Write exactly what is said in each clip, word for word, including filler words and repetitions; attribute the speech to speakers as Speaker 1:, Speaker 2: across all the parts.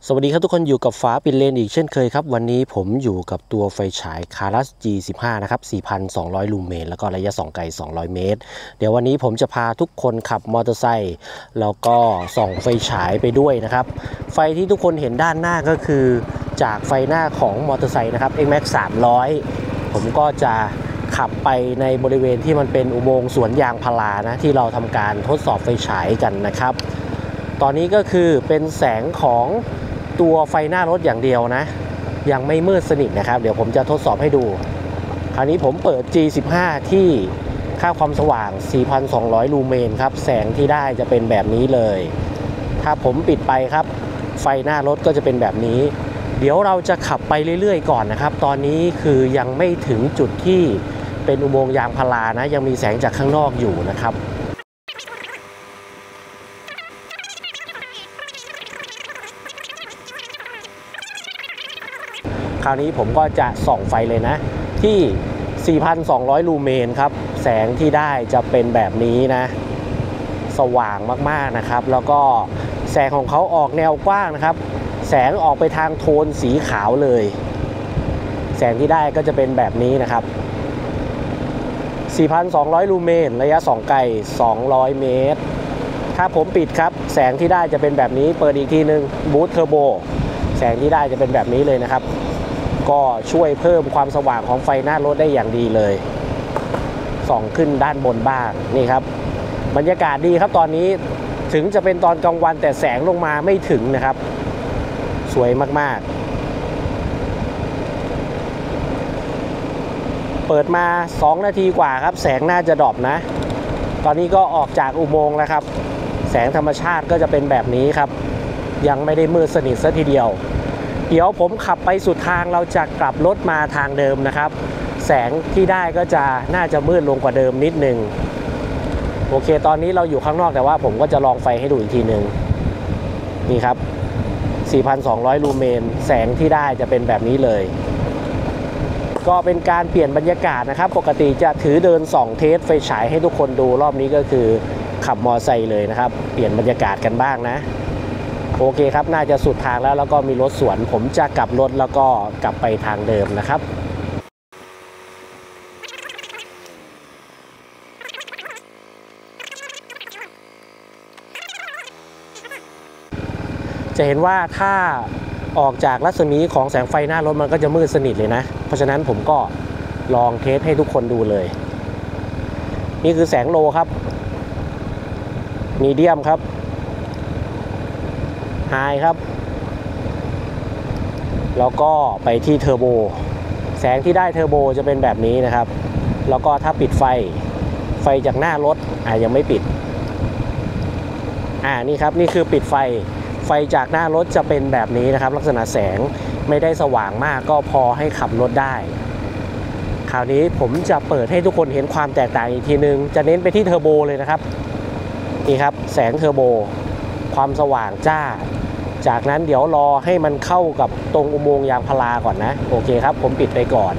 Speaker 1: สวัสดีครับทุกคนอยู่กับฟ้าปิดเลนอีกเช่นเคยครับวันนี้ผมอยู่กับตัวไฟฉาย Caras จี สิบห้า นะครับ สี่พันสองร้อย ลูเมนแล้วก็ระยะส่องไกลสองร้อยเมตรเดี๋ยววันนี้ผมจะพาทุกคนขับมอเตอร์ไซค์แล้วก็ส่องไฟฉายไปด้วยนะครับไฟที่ทุกคนเห็นด้านหน้าก็คือจากไฟหน้าของมอเตอร์ไซค์นะครับ เอ็กซ์ แม็กซ์ สามร้อย ผมก็จะขับไปในบริเวณที่มันเป็นอุโมงค์สวนยางพารานะที่เราทำการทดสอบไฟฉายกันนะครับตอนนี้ก็คือเป็นแสงของตัวไฟหน้ารถอย่างเดียวนะยังไม่มืดสนิทนะครับเดี๋ยวผมจะทดสอบให้ดูคราวนี้ผมเปิด จี สิบห้า ที่ค่าความสว่าง สี่พันสองร้อย ลูเมนครับแสงที่ได้จะเป็นแบบนี้เลยถ้าผมปิดไปครับไฟหน้ารถก็จะเป็นแบบนี้เดี๋ยวเราจะขับไปเรื่อยๆก่อนนะครับตอนนี้คือยังไม่ถึงจุดที่เป็นอุโมงค์ยางพารานะยังมีแสงจากข้างนอกอยู่นะครับคราวนี้ผมก็จะส่องไฟเลยนะที่ สี่พันสองร้อย ลูเมนครับแสงที่ได้จะเป็นแบบนี้นะสว่างมากๆนะครับแล้วก็แสงของเขาออกแนวกว้างนะครับแสงออกไปทางโทนสีขาวเลยแสงที่ได้ก็จะเป็นแบบนี้นะครับ สี่พันสองร้อย ลูเมนระยะส่องไกลสองร้อยเมตรถ้าผมปิดครับแสงที่ได้จะเป็นแบบนี้เปิดอีกทีนึงบูสต์เทอร์โบแสงที่ได้จะเป็นแบบนี้เลยนะครับก็ช่วยเพิ่มความสว่างของไฟหน้ารถได้อย่างดีเลยส่องขึ้นด้านบนบ้างนี่ครับบรรยากาศดีครับตอนนี้ถึงจะเป็นตอนกลางวันแต่แสงลงมาไม่ถึงนะครับสวยมากๆเปิดมาสองนาทีกว่าครับแสงน่าจะดรอปนะตอนนี้ก็ออกจากอุโมงค์แล้วครับแสงธรรมชาติก็จะเป็นแบบนี้ครับยังไม่ได้มืดสนิทซะทีเดียวเดี๋ยวผมขับไปสุดทางเราจะกลับรถมาทางเดิมนะครับแสงที่ได้ก็จะน่าจะมืดลงกว่าเดิมนิดนึงโอเคตอนนี้เราอยู่ข้างนอกแต่ว่าผมก็จะลองไฟให้ดูอีกทีนึงนี่ครับ สี่พันสองร้อย ลูเมนแสงที่ได้จะเป็นแบบนี้เลยก็เป็นการเปลี่ยนบรรยากาศนะครับปกติจะถือเดินส่องเทสไฟฉายให้ทุกคนดูรอบนี้ก็คือขับมอเตอร์ไซค์เลยนะครับเปลี่ยนบรรยากาศกันบ้างนะโอเคครับน่าจะสุดทางแล้วแล้วก็มีรถสวนผมจะกลับรถแล้วก็กลับไปทางเดิมนะครับจะเห็นว่าถ้าออกจากรัศมีของแสงไฟหน้ารถมันก็จะมืดสนิทเลยนะเพราะฉะนั้นผมก็ลองเทสให้ทุกคนดูเลยนี่คือแสงโลครับมีเดียมครับไฮครับแล้วก็ไปที่เทอร์โบแสงที่ได้เทอร์โบจะเป็นแบบนี้นะครับแล้วก็ถ้าปิดไฟไฟจากหน้ารถอ่ะยังไม่ปิดอ่านี่ครับนี่คือปิดไฟไฟจากหน้ารถจะเป็นแบบนี้นะครับลักษณะแสงไม่ได้สว่างมากก็พอให้ขับรถได้คราวนี้ผมจะเปิดให้ทุกคนเห็นความแตกต่างอีกทีนึงจะเน้นไปที่เทอร์โบเลยนะครับนี่ครับแสงเทอร์โบความสว่างจ้าจากนั้นเดี๋ยวรอให้มันเข้ากับตรงอุโมงค์ยางพาราก่อนนะโอเคครับผมปิดไปก่อน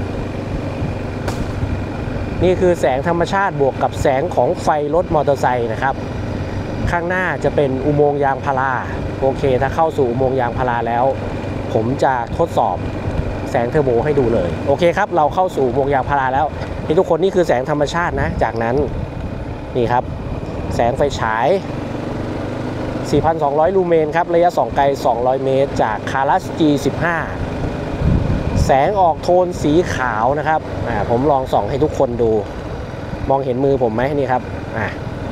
Speaker 1: นี่คือแสงธรรมชาติบวกกับแสงของไฟรถมอเตอร์ไซค์นะครับข้างหน้าจะเป็นอุโมงค์ยางพาราโอเคถ้าเข้าสู่อุโมงค์ยางพาราแล้วผมจะทดสอบแสงเทอร์โบให้ดูเลยโอเคครับเราเข้าสู่อุโมงค์ยางพาราแล้วนี่ทุกคนนี่คือแสงธรรมชาตินะจากนั้นนี่ครับแสงไฟฉายสี่พันสองร้อย ลูเมนครับระยะส่องไกลสองร้อยเมตรจาก Caras จี สิบห้า แสงออกโทนสีขาวนะครับอ่าผมลองส่องให้ทุกคนดูมองเห็นมือผมไหมนี่ครับอ่า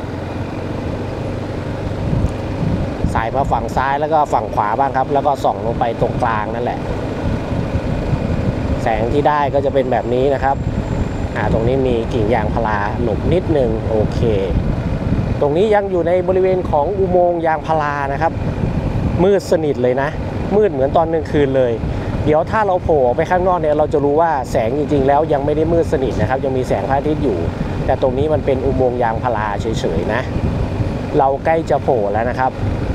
Speaker 1: สายมาฝั่งซ้ายแล้วก็ฝั่งขวาบ้างครับแล้วก็ส่องลงไปตรงกลางนั่นแหละแสงที่ได้ก็จะเป็นแบบนี้นะครับอ่าตรงนี้มีกิ่งยางพาราหลบนิดนึงโอเคตรงนี้ยังอยู่ในบริเวณของอุโมงค์ยางพารานะครับมืดสนิทเลยนะมืดเหมือนตอนกลางคืนเลยเดี๋ยวถ้าเราโผล่ไปข้างนอกเนี่ยเราจะรู้ว่าแสงจริงๆแล้วยังไม่ได้มืดสนิทนะครับยังมีแสงพระอาทิตย์อยู่แต่ตรงนี้มันเป็นอุโมงค์ยางพาราเฉยๆนะเราใกล้จะโผล่แล้วนะครับ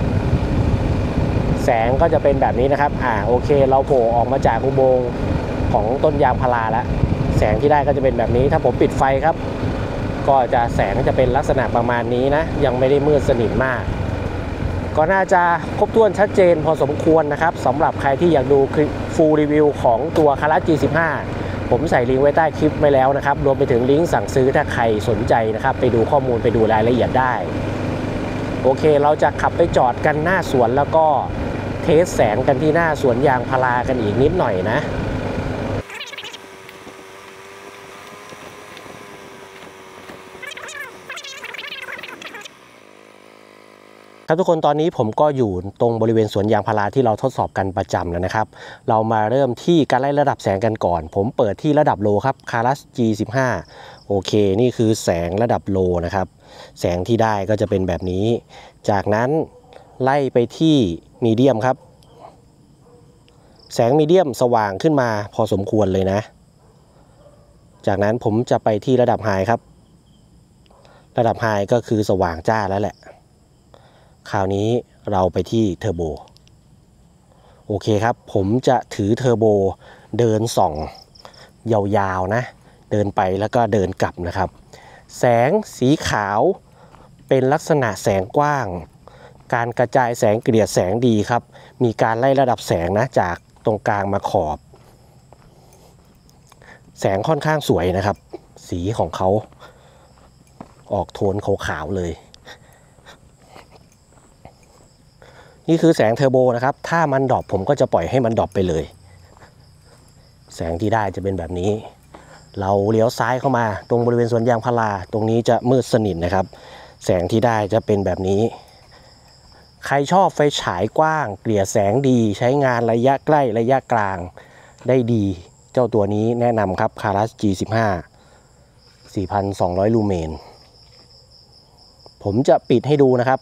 Speaker 1: แสงก็จะเป็นแบบนี้นะครับอ่าโอเคเราโผล่ออกมาจากอุโมงค์ของต้นยางพาราแล้วแสงที่ได้ก็จะเป็นแบบนี้ถ้าผมปิดไฟครับก็จะแสงจะเป็นลักษณะประมาณนี้นะยังไม่ได้มืดสนิทมากก็น่าจะครบถ้วนชัดเจนพอสมควรนะครับสำหรับใครที่อยากดูฟูลรีวิวของตัว Karas จี สิบห้า ผมใส่ลิงก์ไว้ใต้คลิปไว้แล้วนะครับรวมไปถึงลิงก์สั่งซื้อถ้าใครสนใจนะครับไปดูข้อมูลไปดูรายละเอียดได้โอเคเราจะขับไปจอดกันหน้าสวนแล้วก็เทสแสงกันที่หน้าสวนยางพารากันอีกนิดหน่อยนะครับทุกคนตอนนี้ผมก็อยู่ตรงบริเวณสวนยางพาราที่เราทดสอบกันประจำแล้วนะครับเรามาเริ่มที่การไล่ระดับแสงกันก่อนผมเปิดที่ระดับโลครับ Karas จี สิบห้า โอเคนี่คือแสงระดับโลนะครับแสงที่ได้ก็จะเป็นแบบนี้จากนั้นไล่ไปที่มีเดียมครับแสงมีเดียมสว่างขึ้นมาพอสมควรเลยนะจากนั้นผมจะไปที่ระดับไฮครับระดับไฮก็คือสว่างจ้าแล้วแหละคราวนี้เราไปที่เทอร์โบโอเคครับผมจะถือเทอร์โบเดินส่องยาวๆนะเดินไปแล้วก็เดินกลับนะครับแสงสีขาวเป็นลักษณะแสงกว้างการกระจายแสงเกลี่ยแสงดีครับมีการไล่ระดับแสงนะจากตรงกลางมาขอบแสงค่อนข้างสวยนะครับสีของเขาออกโทนขาวๆเลยนี่คือแสงเทอร์โบนะครับถ้ามันดรอปผมก็จะปล่อยให้มันดรอปไปเลยแสงที่ได้จะเป็นแบบนี้เราเลี้ยวซ้ายเข้ามาตรงบริเวณสวนยางพาราตรงนี้จะมืดสนิทนะครับแสงที่ได้จะเป็นแบบนี้ใครชอบไฟฉายกว้างเกลี่ยแสงดีใช้งานระยะใกล้ระยะกลางได้ดีเจ้าตัวนี้แนะนำครับ Karas จี สิบห้า สี่พันสองร้อย ลูเมนผมจะปิดให้ดูนะครับ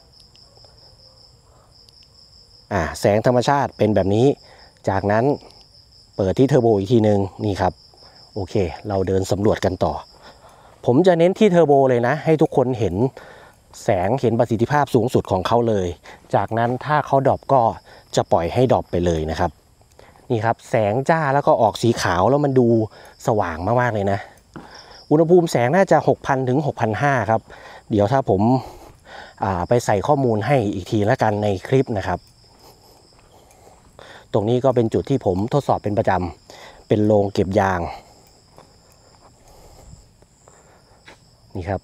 Speaker 1: อ่าแสงธรรมชาติเป็นแบบนี้จากนั้นเปิดที่เทอร์โบอีกทีนึงนี่ครับโอเคเราเดินสำรวจกันต่อผมจะเน้นที่เทอร์โบเลยนะให้ทุกคนเห็นแสงเห็นประสิทธิภาพสูงสุดของเขาเลยจากนั้นถ้าเขาดรอปก็จะปล่อยให้ดรอปไปเลยนะครับนี่ครับแสงจ้าแล้วก็ออกสีขาวแล้วมันดูสว่างมากๆเลยนะอุณหภูมิแสงน่าจะ หกพัน ถึง หกพันห้าร้อย ครับเดี๋ยวถ้าผมไปใส่ข้อมูลให้อีกทีแล้วกันในคลิปนะครับตรงนี้ก็เป็นจุดที่ผมทดสอบเป็นประจำเป็นโรงเก็บยางนี่ครับ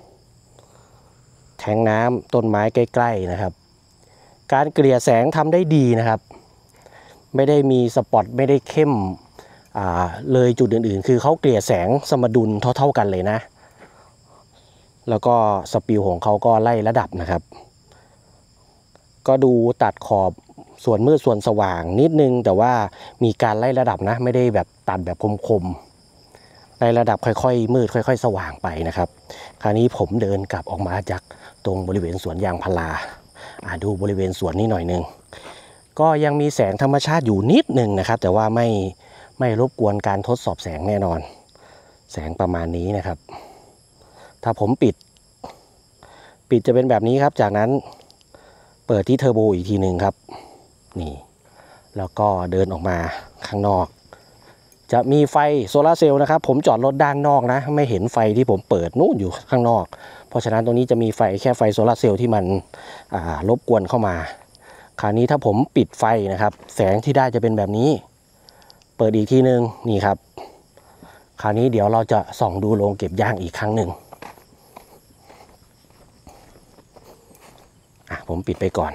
Speaker 1: แทงน้ำต้นไม้ใกล้ๆนะครับการเกลี่ยแสงทำได้ดีนะครับไม่ได้มีสปอตไม่ได้เข้มอ่าเลยจุดอื่นๆคือเขาเกลี่ยแสงสมดุลเท่าๆกันเลยนะแล้วก็สปิลของเขาก็ไล่ระดับนะครับก็ดูตัดขอบส่วนมืดส่วนสว่างนิดนึงแต่ว่ามีการไล่ระดับนะไม่ได้แบบตัดแบบคมๆไล่ระดับค่อยๆมืดค่อยๆสว่างไปนะครับคราวนี้ผมเดินกลับออกมาจากตรงบริเวณสวนยางพาราอ่าดูบริเวณสวนนี้หน่อยนึงก็ยังมีแสงธรรมชาติอยู่นิดนึงนะครับแต่ว่าไม่ไม่รบกวนการทดสอบแสงแน่นอนแสงประมาณนี้นะครับถ้าผมปิดปิดจะเป็นแบบนี้ครับจากนั้นเปิดที่เทอร์โบอีกทีหนึ่งครับนี่แล้วก็เดินออกมาข้างนอกจะมีไฟโซลาร์เซลล์นะครับผมจอดรถด้านนอกนะไม่เห็นไฟที่ผมเปิดนู่นอยู่ข้างนอกเพราะฉะนั้นตรงนี้จะมีไฟแค่ไฟโซลาร์เซลล์ที่มันรบกวนเข้ามาคราวนี้ถ้าผมปิดไฟนะครับแสงที่ได้จะเป็นแบบนี้เปิดอีกทีนึงนี่ครับคราวนี้เดี๋ยวเราจะส่องดูโรงเก็บยางอีกครั้งหนึ่งอ่ะผมปิดไปก่อน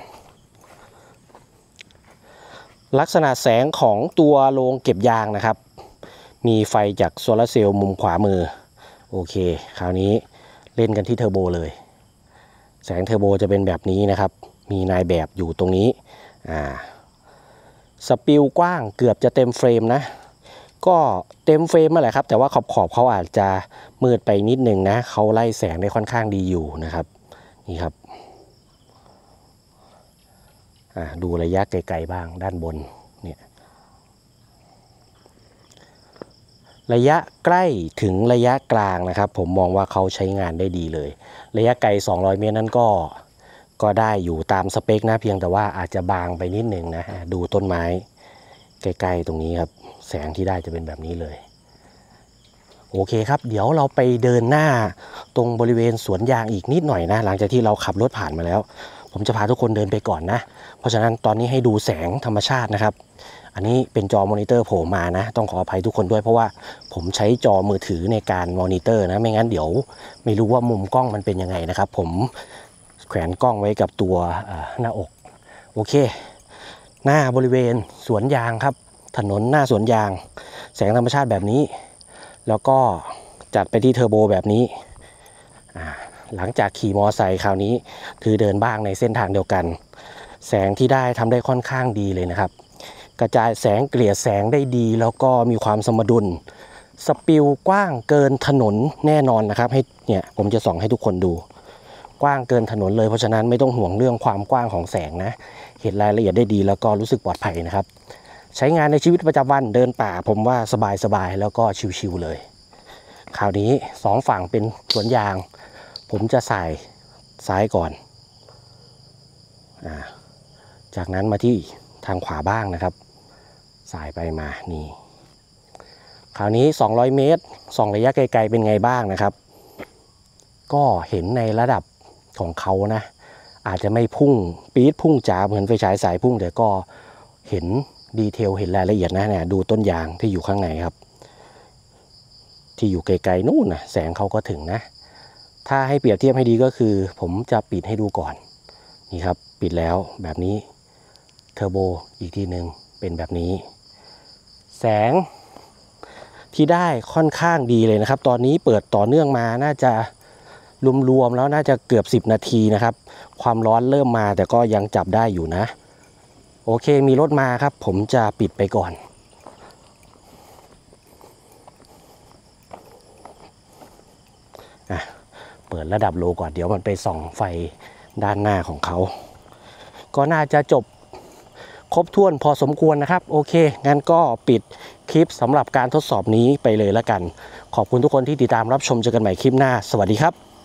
Speaker 1: ลักษณะแสงของตัวโรงเก็บยางนะครับมีไฟจากโซลาร์เซลล์มุมขวามือโอเคคราวนี้เล่นกันที่เทอร์โบเลยแสงเทอร์โบจะเป็นแบบนี้นะครับมีนายแบบอยู่ตรงนี้อ่าสปิลกว้างเกือบจะเต็มเฟรมนะก็เต็มเฟรมนั่นแหละครับแต่ว่าขอบขอบเขาอาจจะมืดไปนิดนึงนะเขาไล่แสงได้ค่อนข้างดีอยู่นะครับนี่ครับดูระยะไกลๆบ้างด้านบนเนี่ยระยะใกล้ถึงระยะกลางนะครับผมมองว่าเขาใช้งานได้ดีเลยระยะไกลสองร้อยเมตรนั้นก็ก็ได้อยู่ตามสเปคนะเพียงแต่ว่าอาจจะบางไปนิดนึงนะดูต้นไม้ใกล้ๆตรงนี้ครับแสงที่ได้จะเป็นแบบนี้เลยโอเคครับเดี๋ยวเราไปเดินหน้าตรงบริเวณสวนยางอีกนิดหน่อยนะหลังจากที่เราขับรถผ่านมาแล้วผมจะพาทุกคนเดินไปก่อนนะเพราะฉะนั้นตอนนี้ให้ดูแสงธรรมชาตินะครับอันนี้เป็นจอมอนิเตอร์โผล่มานะต้องขออภัยทุกคนด้วยเพราะว่าผมใช้จอมือถือในการมอนิเตอร์นะไม่งั้นเดี๋ยวไม่รู้ว่ามุมกล้องมันเป็นยังไงนะครับผมแขวนกล้องไว้กับตัวหน้าอกโอเคหน้าบริเวณสวนยางครับถนนหน้าสวนยางแสงธรรมชาติแบบนี้แล้วก็จัดไปที่เทอร์โบแบบนี้หลังจากขี่มอไซค์คราวนี้คือเดินบ้างในเส้นทางเดียวกันแสงที่ได้ทำได้ค่อนข้างดีเลยนะครับกระจายแสงเกลี่ยแสงได้ดีแล้วก็มีความสมดุลสปิลกว้างเกินถนนแน่นอนนะครับให้เนี่ยผมจะส่องให้ทุกคนดูกว้างเกินถนนเลยเพราะฉะนั้นไม่ต้องห่วงเรื่องความกว้างของแสงนะเห็นรายละเอียดได้ดีแล้วก็รู้สึกปลอดภัยนะครับใช้งานในชีวิตประจำวันเดินป่าผมว่าสบายๆแล้วก็ชิวๆเลยคราวนี้สองฝั่งเป็นสวนยางผมจะใส่ซ้ายก่อนอ่าจากนั้นมาที่ทางขวาบ้างนะครับสายไปมานี่คราวนี้สองร้อยเมตรส่องระยะไกลๆเป็นไงบ้างนะครับก็เห็นในระดับของเขานะอาจจะไม่พุ่งปี๊ดพุ่งจ๋าเหมือนไฟฉายสายพุ่งแต่ก็เห็นดีเทลเห็นรายละเอียดนะเนี่ยดูต้นยางที่อยู่ข้างในครับที่อยู่ไกลๆนู่นนะแสงเขาก็ถึงนะถ้าให้เปรียบเทียบให้ดีก็คือผมจะปิดให้ดูก่อนนี่ครับปิดแล้วแบบนี้เทอร์โบอีกทีหนึ่งเป็นแบบนี้แสงที่ได้ค่อนข้างดีเลยนะครับตอนนี้เปิดต่อเนื่องมาน่าจะรวมๆแล้วน่าจะเกือบสิบนาทีนะครับความร้อนเริ่มมาแต่ก็ยังจับได้อยู่นะโอเคมีรถมาครับผมจะปิดไปก่อนอ่ะเปิดระดับโลก่อนเดี๋ยวมันไปส่องไฟด้านหน้าของเขาก็น่าจะจบครบถ้วนพอสมควรนะครับโอเคงั้นก็ปิดคลิปสำหรับการทดสอบนี้ไปเลยละกันขอบคุณทุกคนที่ติดตามรับชมเจอกันใหม่คลิปหน้าสวัสดีครับ